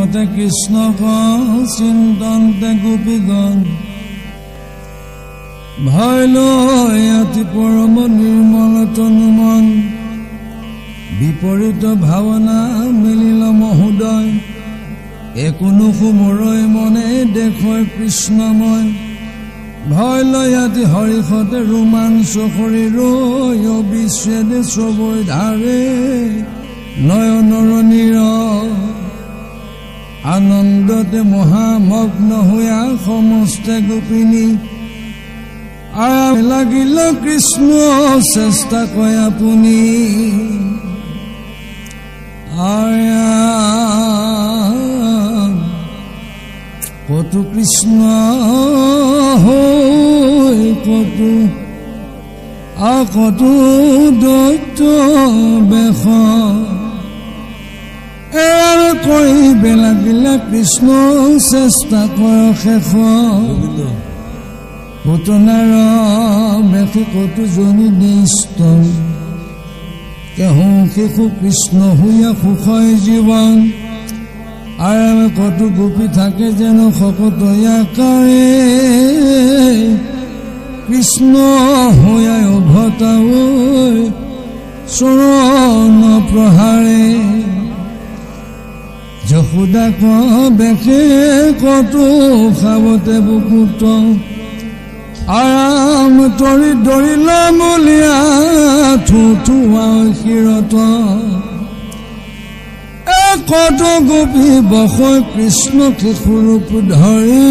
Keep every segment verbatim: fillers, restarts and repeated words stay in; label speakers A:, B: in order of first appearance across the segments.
A: মতে কৃষ্ণক চিন্তন্তে গোপীগণ ভয় লৈ অতি পৰম নিৰ্মল তনু মন বিপৰীত ভাৱনা মিলিল মহোদয় একোনো সুমৰৈ মনে দেখয় কৃষ্ণময় ভয় লৈ অতি হৰিষতে ৰোমাঞ্চ শৰীৰ বিচ্ছেদে শ্ৰৱৈ ধাৰে নয়নৰ নীৰ আনন্দতে মহামগ্ন হোৱা সমস্তে গোপিনী আৰাম লাগিল কৃষ্ণ চেষ্টা কয় আপুনি আয়া কতো কৃষ্ণ হৈ কতো আকতো দৈত্য বেশ এৰ কৰিব লাগিলে কৃষ্ণ চেষ্টা কৰ শেষ পুতনাৰ বেশী কতো জনি নিষ্ট কেহো শিশু কৃষ্ণ হৈয়া সুখয় জীৱন আৰামে কতো গোপী থাকে যেন শকতয়াকাৰে কৃষ্ণ হৈয়াই উভতা চৰণ প্ৰহাৰে যশোদাক বেশে কতো খাবতে বুকুত আৰাম তৰি দৰিল মলীয়া থুথুৱা শিৰত কত গোপী বসয় কৃষ্ণ শিশুৰূপ ধৰি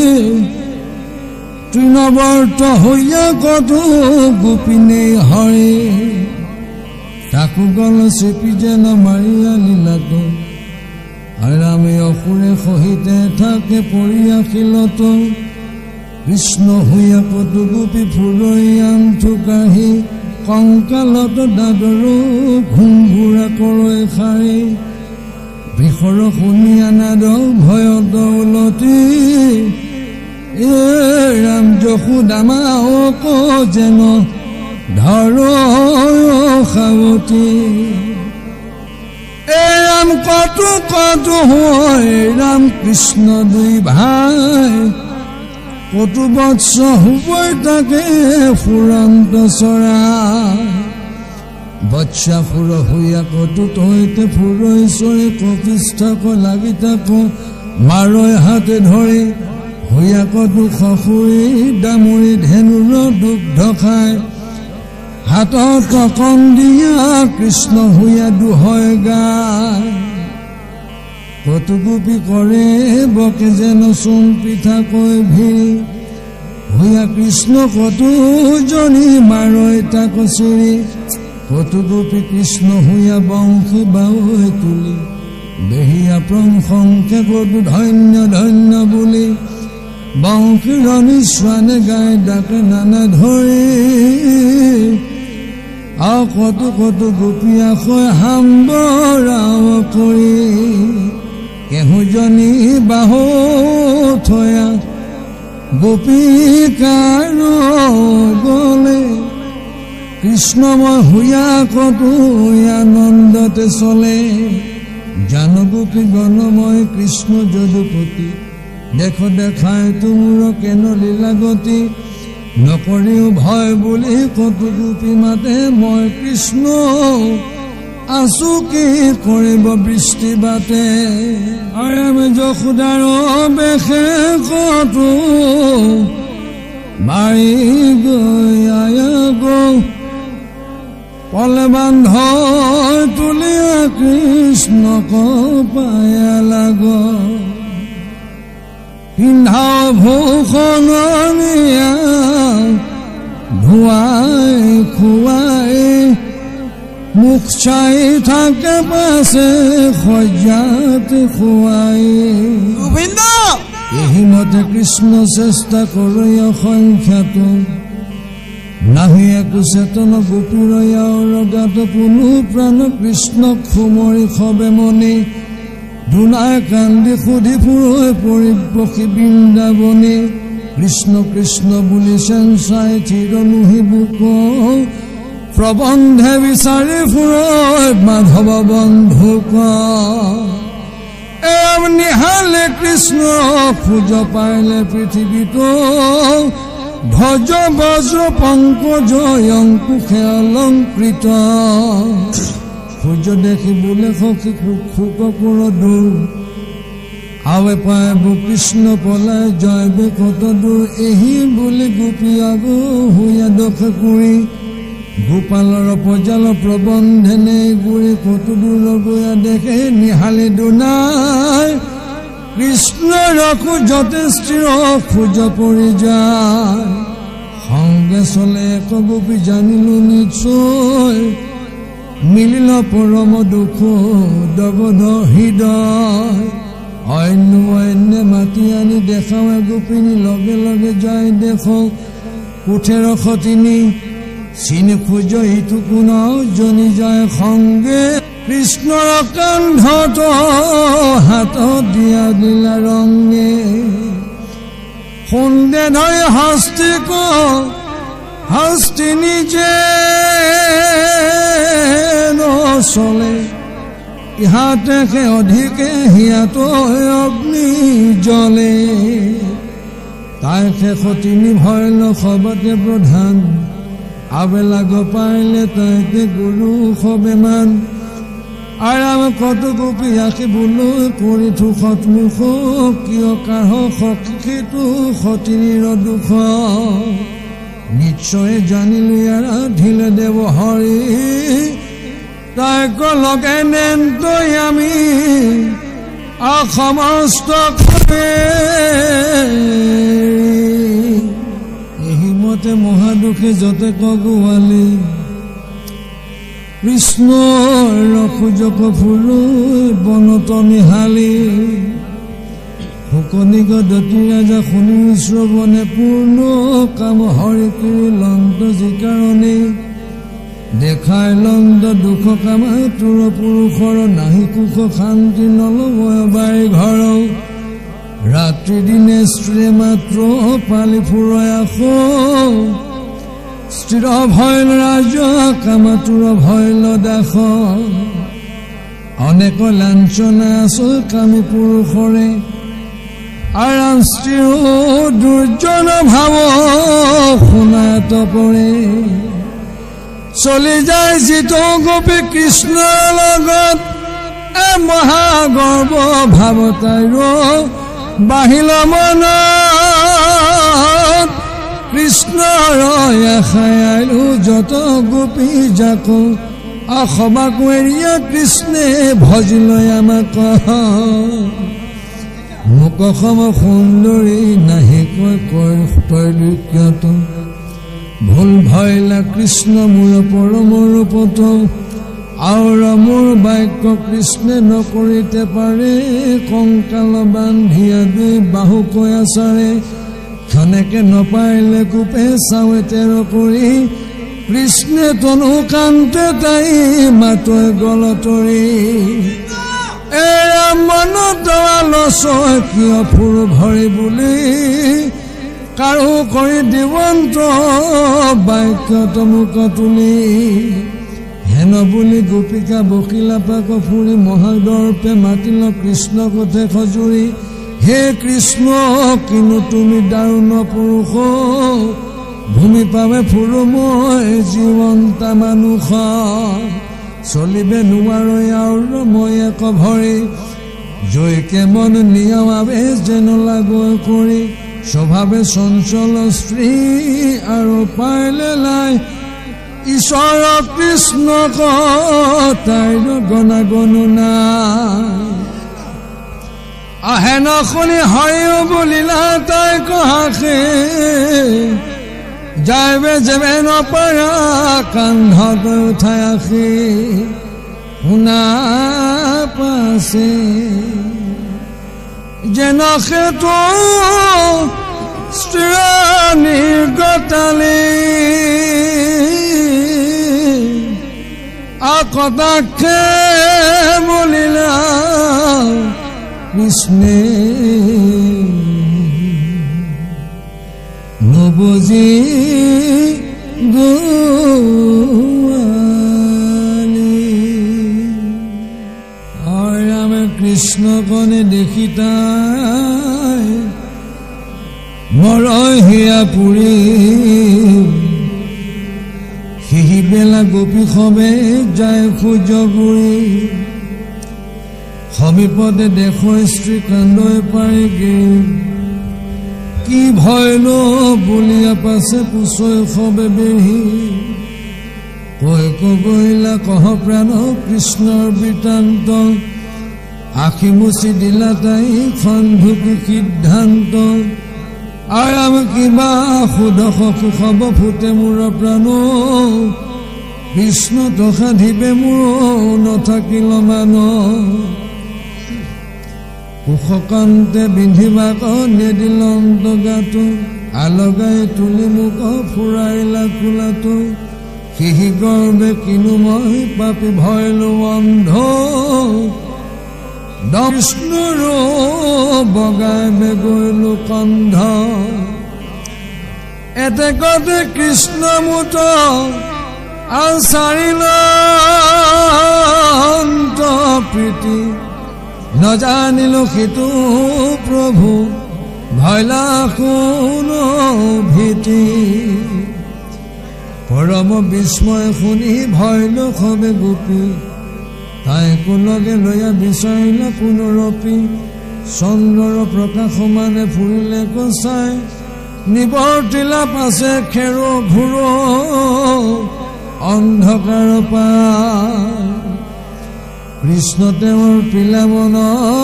A: তৃণবৰ্ত হৈয়া কত গোপিনে হৰি তাকো গল চেপি যেন মাৰিয়া লীলাত আৰামে অসুৰে সহিতে থাকে পৰিয়া শিলত কৃষ্ণ হৈয়া কত গোপী ফুৰৈ আন্থু কাঢ়ি কংকালত দাদৰো ঘুংঘুৰা কৰৈ খাই বৃষৰ শুনিয়া নাদ ভয় দৌলতি এ ৰাম যশোদামা অক যেন ধৰ সাৱতী এ ৰাম কতো কতো হয় ৰাম কৃষ্ণ দুই ভাই কতো বৎস হুবই তাকে ফুৰন্ত চৰা বচ্চা ফুৰ হৈয়া কতো তৈতে ফুৰৈ চৰে কপিষ্ঠক লাগি থাকো মাৰৈ হাতে ধৰি হৈয়া কতো খসুৰি ডামুৰি ধেনুৰ দুগ্ধ খাই হাতত ককন দিয়া কৃষ্ণ হৈয়া দুহয় গায় কতো গোপী কৰে বকে যেন চোন পিঠা কৈ ভিৰ হৈয়া কৃষ্ণ কতো জনী মাৰৈ তাক চিৰি কতো গোপী কৃষ্ণ হৈয়া বংশী বাউৈ তুলি বেহিয়া প্ৰশংসে কতো ধন্য ধন্য বুলি বংশীৰ নিস্বানে গাই ডাকে নানা ধৰি আৰু কতো কতো গোপী আখৈ হাম্বৰাও কৰি কেহুজনী বাহু থয়া গোপীকাৰ গলে কৃষ্ণময় হৈয়া কতো আনন্দতে চলে জান গোপী গণময় কৃষ্ণ যদুপতি দেখ দেখাই তোমৰ কেন লীলাগতি নকৰিও ভয় বুলি কতো গোপী মাতে মই কৃষ্ণ আছো কি কৰিব বৃষ্টি বাটে আৰামে যশোদাৰ বেশে কতো মাৰি গৈ আয়া গৌ পলে বান্ধ তুলিয়া কৃষ্ণক পায়া লাগ পিন্ধা ভূষণ নিয়া ধুৱাই খুৱাই মুখ চাই থাকে পাছে সজ্জাত খুৱাই গোবিন্দ এই মতে কৃষ্ণ চেষ্টা কৰি অসংখ্যাত নাহি একো চেতন গোপীৰ ৰগাত কোনো প্ৰাণ কৃষ্ণক সুমৰি খবে মনে দুনাই কান্দি সুধি ফুৰৈ পৰিপক্ষী বৃন্দাবনে কৃষ্ণ কৃষ্ণ বুলি চেঞ্চাই চিৰ নুহি বুক প্ৰবন্ধে বিচাৰি ফুৰৈ মাধৱ বন্ধুক এম নিহালে কৃষ্ণ খোজ পাইলে পৃথিৱীতো ধ্বজ বজ্ৰ পংকজ অংকুশে অলংকৃত খোজ দেখি বোলে সখী সুকপুৰ দূৰ আৱে পায় কৃষ্ণ পলাই জয়বে কত দূৰ এহি বুলি গোপী আগু হুয়া দখ কৰি গোপালৰ পজাল প্ৰবন্ধনে গুৰি কত দূৰ গয়া দেখে নিহালি দুনাই কৃষ্ণৰ খোজতে স্থিৰ খোজ পৰি যায় সংগে চলে এক গোপী জানিলো নিশ্চয় মিলিল পৰম দুখ দগধ হৃদয় অন্য অন্য মাতি আনি দেখাও গোপিনী লগে লগে যায় দেখো কোঠেৰ সতিনী চিনি খোজ ইটো কোন জনি যায় সংগে কৃষ্ণৰ কান্ধত হাতত দিয়া দিলা ৰঙে সন্দে ধৰি হস্তিক হস্তি নিজে নচলে ইহাতে অধিকে হিয়াতো অগ্নি জ্বলে তাই সতিনী ভয়ল সবতে প্ৰধান আবেলা গোপাইলে তাইতে গুৰু সবেমান আৰাম কত গোপী আঁকি বোলো কৰি থুখত মুখ কিয় কাহ সখীটো সতিনীৰ দুখ নিশ্চয় জানিলো ইয়াৰা ঢিলে দেৱ হৰি তাইক লগে নেন্তৈ আমি অসমস্ত এহিমতে মহাদুখে যতে কগুৱালি কৃষ্ণৰ খোজক ফুলো বনত নিহালি শুকনিক দতি ৰাজা শুনি শ্ৰৱণে পূৰ্ণ কাম হৰি কৰি লন্ত যিকাৰণে দেখাই লন্দ দুখ কামা তোৰ পুৰুষৰ নাহি কুশ শান্তি নলবয় বাৰী ঘৰ ৰাত্ৰি দিনে স্ত্ৰী মাত্ৰ পালি ফুৰয় আস স্থিৰ ভয়ল ৰাজ কামাতুৰ ভয়ল দাস অনেক লাঞ্চনা আছ কামী পুৰুষৰে আৰাম স্থিৰ দুৰ্জন ভাৱ শুনাত পৰে চলি যায় যিটো গোপী কৃষ্ণৰ লগত এ মহাগৰ্ব ভাৱ তাইৰ বাহিল মনত কৃষ্ণৰ আশায়ালো যত গোপী যাকো অসবাক এৰিয়া কৃষ্ণে ভজিলৈ আমাক মোক সম সুন্দৰী নাহি কৈ কৈ তৈলো কিয়ত ভুল ভয়লা কৃষ্ণ মোৰ পৰমৰ পথ আউৰ মোৰ বাক্য কৃষ্ণে নকৰিতে পাৰে কংকাল বান্ধিয়া দুই বাহু কয়াচাৰে ক্ষণেকে নপাইলে কোপে চাৱে তেৰ কৰি কৃষ্ণে তনু কান্তে তাই মাতৈ গলতৰি এৰা মনত আলচয় কিয় ফুৰ ভৰি বুলি কাৰো কৰি দিৱন্ত বাক্য তমুক তুলি হেন বুলি গোপিকা বকিলা পাক ফুৰি মহাদৰ্পে মাতিল কৃষ্ণ কথে খজুৰি হে কৃষ্ণ কিনো তুমি দাৰুণ পুৰুষ ভূমি পাবে ফুৰো মই জীৱন্তা মানুষ চলিবে নোৱাৰো আৰু মই এক ভৰি জয়কে মন নিয়ম আবেশ যেন লাগৈ কৰি স্বভাৱে চঞ্চল স্ত্ৰী আৰু পাইলে লাই ঈশ্বৰ কৃষ্ণ তাইৰ গণা গণনা আহে নশুনি হৰিও বুলিলা তাই কহাসে যাইবে যেবে নপাৰা কান্ধত উঠাই আখি শুনা পাছে যেন সেইটো স্ত্ৰী নিৰ্গতালি আকতাক্ষে বলিলা কৃষ্ণে নবুজি গোৱালি আৰু ৰামে কৃষ্ণ কণে দেখি তাই মৰহিয়া পুৰি সিহি বেলা গোপী সবে যায় খোজ গুৰি সমীপতে দেখো স্ত্ৰী কান্দই পাৰেগে কি ভয়ল বুলিয়া পাছে পুছই সবে বেহি কৈ কবইলা কহ প্ৰাণ কৃষ্ণৰ বৃত্তান্ত আখি মুচি দিলা তাই সন্ধুকি সিদ্ধান্ত আৰাম কিবা সুধ সখী খব ফুটে মোৰ প্ৰাণ কৃষ্ণ তো সাধিবে মোৰ নথাকিল মান কুশকান্তে বিন্ধিবাক নেদিলন্ত গাটো আলগাই তুলি মোক ফুৰাইলা কোলাটো সিহি গৰ্বে কিনো মই পাপি ভয়লো অন্ধ কৃষ্ণৰ বগাই বেগৈলো কন্ধ এতে কতে কৃষ্ণ মুত আচাৰিল প্ৰীতি নজানিলো সিটো প্ৰভু ভয়লা কোনো ভীতি পৰম বিস্ময় শুনি ভয়লো সবে গোপী তাইকো লগে লৈয়া বিচাৰিলে পুনৰপি চন্দ্ৰৰ প্ৰকাশ মানে ফুৰিলে কচাই নিবৰ্তিলা পাছে খেৰো ঘূৰো অন্ধকাৰ পাই কৃষ্ণ তেওঁৰ পিলা মন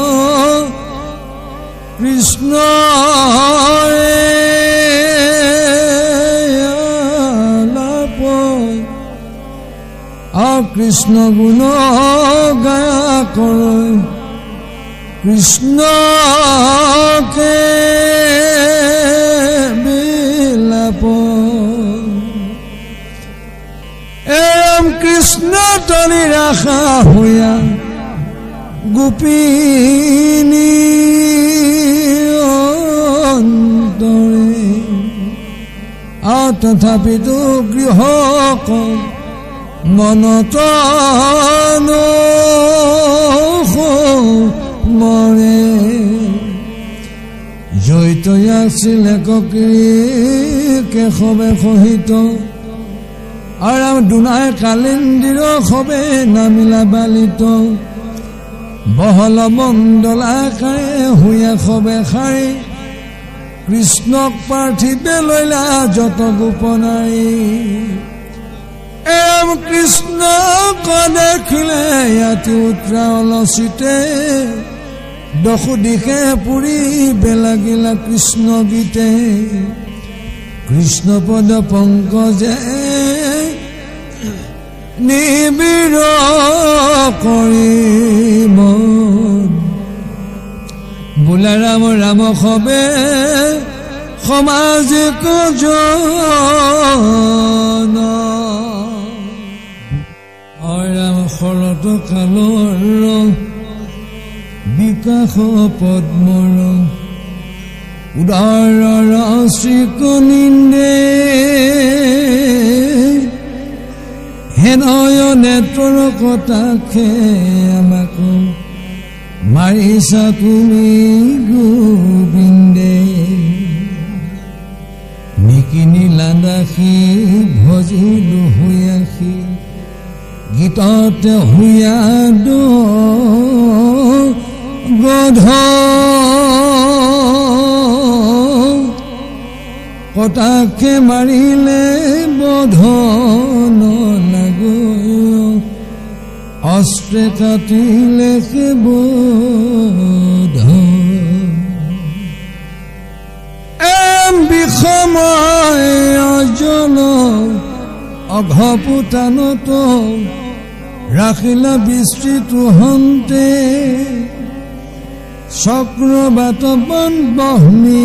A: কৃষ্ণ কৃষ্ণ গুণ গায়া কৰ কৃষ্ণকে বিলাপ এম কৃষ্ণ তলি ৰাখা হৈয়া গোপিনী অন্তৰে আৰু তথাপিতো গৃহ মনত মৰে জড়িত আছিলে ককিৰি কেশৱে সহিত আৰু দুনাই কালিন্দিৰ সবে নামিলা বালিত বহল মণ্ডলাকাৰে হুয়া সবে শাৰী কৃষ্ণক পাৰ্থিবে লৈলা যত গোপনাৰী এম কৃষ্ণ দেখিলে ইয়াতি উত্ৰা অলচিতে দশো দিশে পুৰি বেলাগিলা কৃষ্ণ গীতে কৃষ্ণ পদ পংকজে নিবিৰ কৰি মন বোলা ৰাম ৰাম সবে সমাজিক জন ৰাম শৰৎ কালৰ বিকাশ পদ্মৰ উদাৰ শ্ৰীকনিন্দে হেনয় নেত্ৰৰ কটাক্ষে আমাক মাৰিছা তুমি গোবিন্দে নিকিনি লাণ্ডাসী ভজিলো হুয়াসী গীততে হুয়া গধ কটাক্ষে মাৰিলে বধন লাগো অস্ত্ৰে কাটিলে সে বোধ এম বিষময় অজন অঘপুতানত ৰাখিলা বিস্তৃত হন্তে চক্ৰবাত বন বহ্নি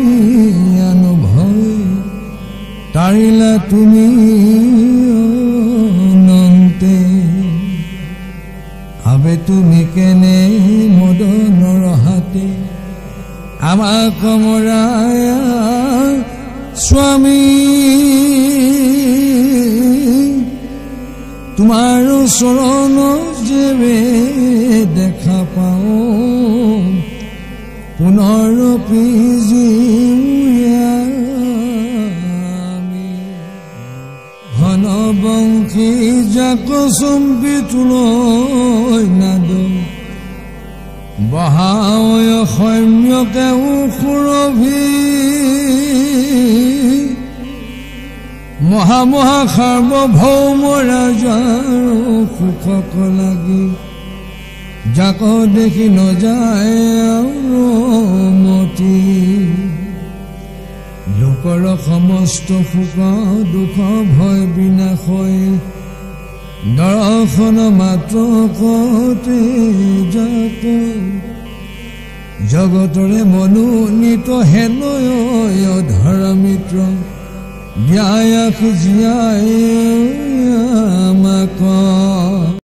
A: অনুভৱ তাৰিলা তুমি অনন্তে আবে তুমি কেনে মদনৰ হাতে আমাক মৰায়া স্বামী তোমাৰ চৰণ যেবে দেখা পাওঁ মনৰ পিজি হনবংশী জাক চম্পি তুলৈ নাদ বহায় সৈন্যকে সুৰভি মহা মহা সাৰ্বভৌম ৰাজাৰ সুখক লাগি যাক দেখি নযায় মতি লোকৰ সমস্ত সুখ দুখ ভয় বিনাশয় দৰ্শন মাত্ৰ কতে যাক জগতৰে মনোনীত হেনয় ধৰ মিত্ৰ ন্যায়ক জীয়াই আমাক